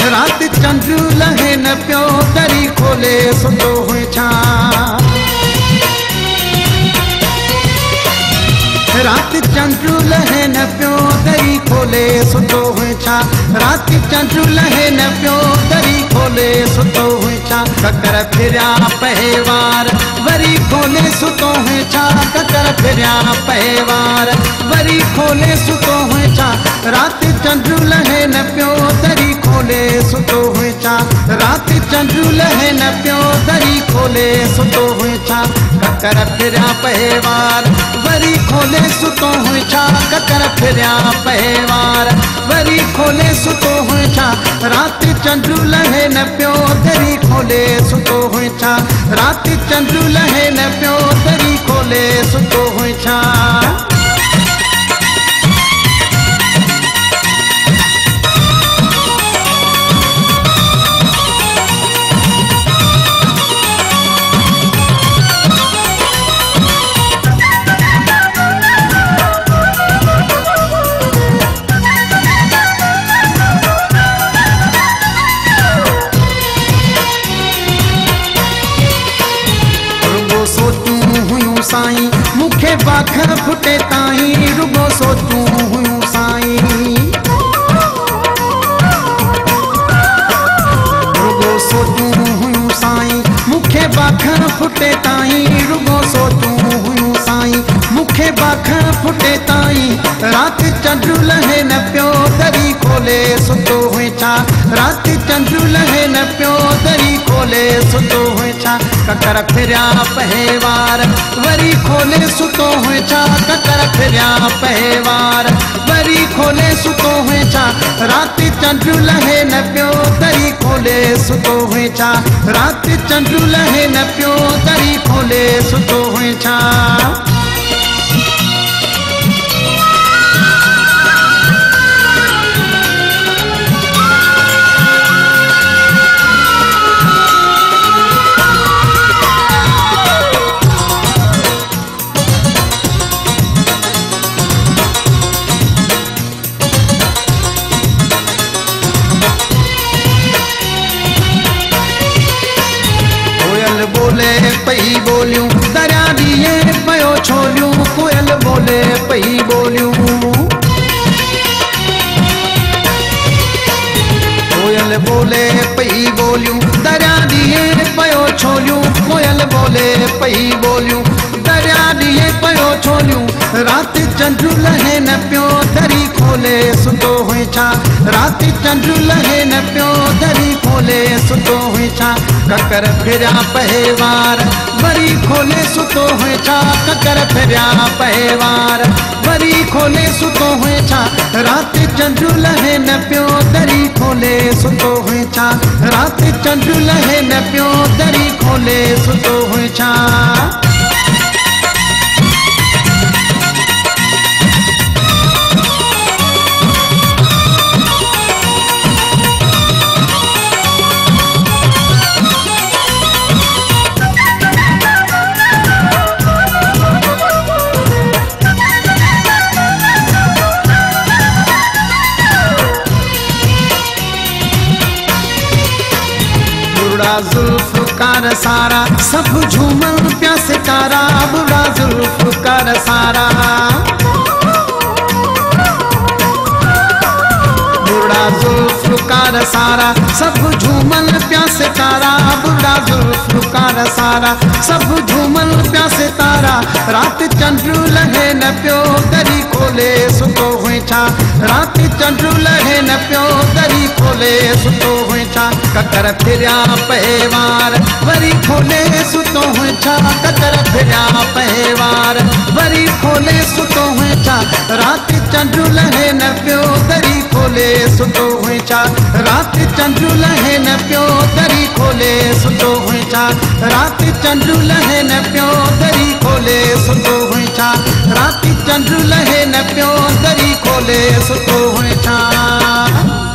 रात चंद्र लहे न पियो दरी खोले सुतो हुई छा। रात चंद्र लहे न पियो दरी खोले सुतो हुई छा। रात चंद्र लहे न पियो दरी खोले सुतो हुई छा। ककर फिरिया पहेवार वरी खोले सुतो हुई छा। ककर फिरिया पहेवार वरी खोले सुतो हुई छा। रात चंद्र लहे न पियो दरी खोले सुतो हुई छा। रात चंद्र लहे न पियो दरी खोले सुतो हुई छा। ककर फिरिया पहेवार वरी खोले सुतो हुई छा। ककर फिरिया पहेवार वरी खोले सुतो हुई छा। रात चंद्र लहे न पियो दरी खोले सुतो हुई छा। रात चंद्र लहे न पियो दरी खोले सुतो हुई छा। साईं मुखे बाख फुटे ताईं रुगो सोचूं हुयूं साईं। रुगो सोचूं हुयूं साईं मुखे बाख फुटे ताईं रुगो सोचूं हुयूं साईं। मुखे बाख फुटे ताईं रात चंद्र लहे न पियो दरी खोले सुतो हुई छा। रात चंद्र लहे न पियो दरी खोले सुतो हुई छा। ककर फिरिया पहेवार वरी खोले सुतो हुई छा। ककर फिरिया पहेवार वरी खोले सुतो हुई छा। रात चंद्र लहे न पियो दरी खोले सुतो हुई छा। रात चंद्र लहे न पियो दरी खोले सुतो हुई छा। बोले पई बोलियूं दरिया दिए पयो छोलियूं। कोयल बोले पई बोलियूं। कोयल बोले पई बोलियूं दरिया दिए पयो छोलियूं। कोयल बोले पई बोलियूं दरिया दिए पयो छोलियूं। रात चंद्र लहे न पियो दरी खोले सुतो हुई छा। रात चंद्र लहे न पियो दरी खोले सुतो हुई छा। ककर फिरिया पहेवार वरी खोले सुतो हुई छा। ककर फिरिया पहेवार वरी खोले सुतो हुई छा। रात चंद्र लहे न पियो दरी खोले सुतो हुई छा। रात चंद्र लहे न पियो दरी खोले सुतो हुई छा। बुरा जुल्फ़कार सारा सब झूमन प्या सितारा। बुरा जुल्फ़कार सारा बुरा जुल्फ़कार सारा सब झूमन प्या सितारा। बुरा जुल्फ़कार सारा सब झूमन प्या सितारा। रात चंद्र लहे न पियो दरी खोले सुतो हुई छा। रात चंद्र लहे न पियो दरी खोले सुतो हुई छा। ककर फिरिया पहेवार वरी खोले सुतो हुई छा। ककर फिरिया पहेवार वरी खोले सुतो हुई छा। रात चंद्र लहे न पियो दरी खोले सुतो हुई छा। रात चंद्र लहे न पियो दरी खोले सुतो हुई छा। रात चंद्र लहे न पियो दरी खोले सुतो हुई छा। रात चंद्र लहे न पियो दरी खोले सुतो हुई छा।